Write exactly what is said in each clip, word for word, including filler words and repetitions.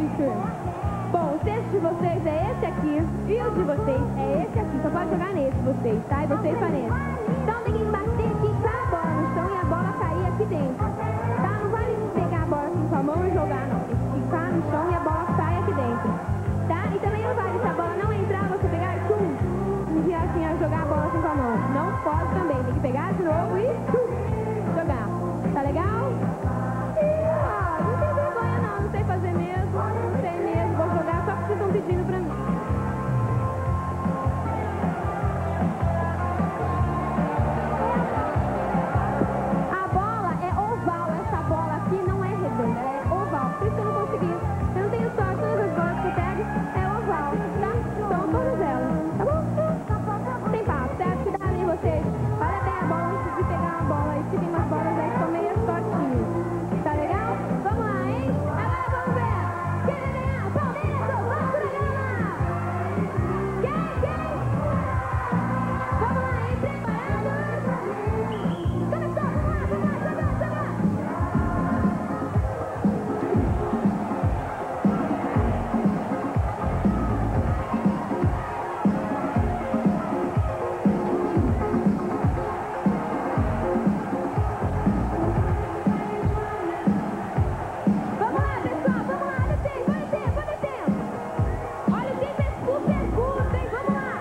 gente. Bom, o cesto de vocês é esse aqui e o de vocês é esse aqui. Só pode jogar nesse, vocês, tá? E vocês só nesse. Então tem que bater aqui com a bola no chão e a bola cair aqui dentro. Tá? Não vale pegar a bola assim com a mão e jogar, não. Tem que ficar no chão e a bola sai aqui dentro. Tá? E também não vale, se a bola não entrar, você pegar e tchum, enviar assim, a jogar a bola assim com a mão. Não pode também. Tem que pegar de novo e tchum, jogar. Tá legal? E, ó, não tem vergonha não. Não sei fazer mesmo. Não sei mesmo. Vou jogar só porque vocês estão pedindo pra mim. A bola é oval. Essa bola aqui não é redonda. Ela é oval. Por isso que eu não consegui. Eu não tenho sorte. Todas as bolas que eu pego é oval. Tá? São todas elas. Tá bom? Tem papo. Certo? Cuidado em vocês. Olha bem a bola antes de pegar a bola. E se tem umas bolas aí que são meio tortinhas. Tá legal? Vamos lá, hein? Agora vamos ver. Quem vai ganhar? Palmeiras ou Vasco da Gama? Quem? Quem? Vamos lá, hein? Preparados? Começou! Vamos lá, vamos lá, jogar, jogar! Vamos lá, pessoal, vamos lá, olha o tempo, olha o tempo, olha o tempo. Olha o tempo, é super curto, hein? Vamos lá.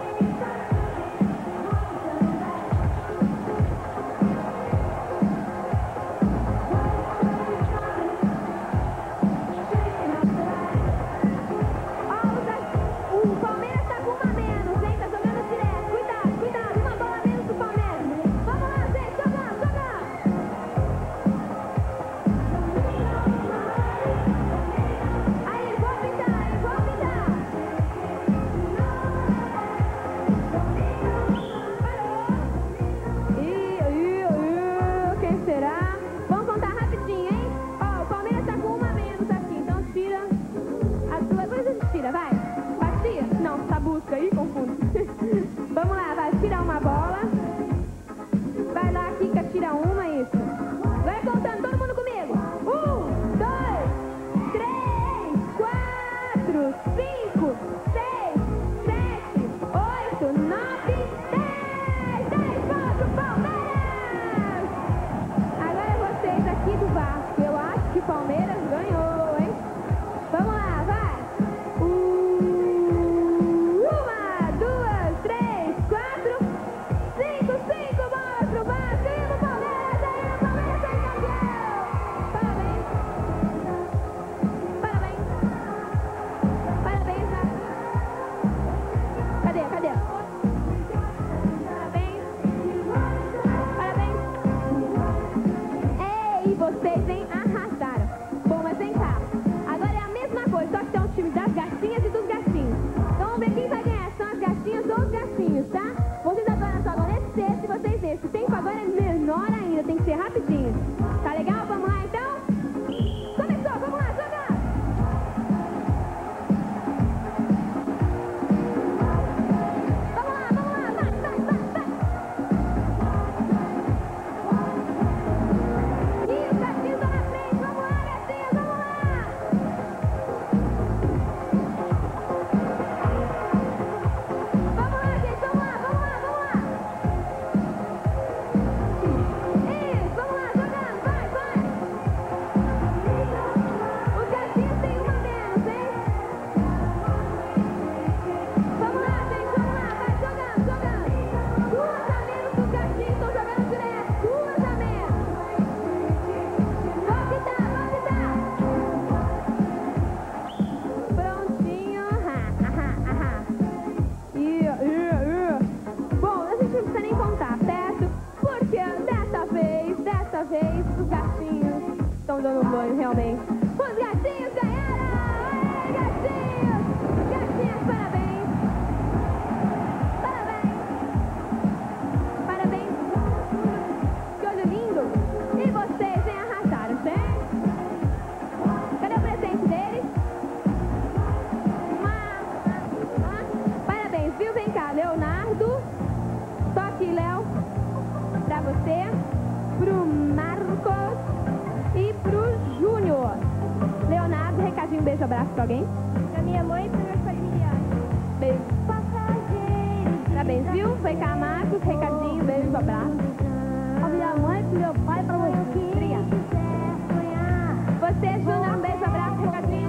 Ó, o Palmeiras tá com uma a menos, hein? Tá jogando direto. Cuidado, cuidado, uma bola a menos do Palmeiras. Vamos lá, gente, jogar, jogar. Aí, vou pintar, aí, vou pintar. Parou. Ih, ih, ih, quem será? Vamos contar rapidinho, hein? Ó, o Palmeiras tá com uma a menos aqui, então tira as duas coisas, tira, vai. Batia? Não, tá busca, ih, confundo. Vamos lá, vai, tira uma bola. Vai lá, Kika, tira uma, isso. Vai contando, todo mundo comigo. Um, dois, três, quatro, cinco, seis, sete, oito, nove, dez. Dez pontos pro Palmeiras! Agora é vocês aqui do Vasco. Eu acho que o Palmeiras ganhou, hein? Vamos lá, vai. Uh, uma, duas, três, quatro, cinco, cinco bolas pro Vasco. E o Palmeiras, aí o Palmeiras é campeão. Parabéns. Parabéns. Parabéns, Vasco. abraço pra alguém? Pra minha mãe e para meus familiares. Beijo. Parabéns, viu? Foi cá, Marcos, recadinho, beijo, abraço. Pra minha mãe, pro meu pai, pra você. Obrigada. Você, Júnior, um beijo, abraço, recadinho.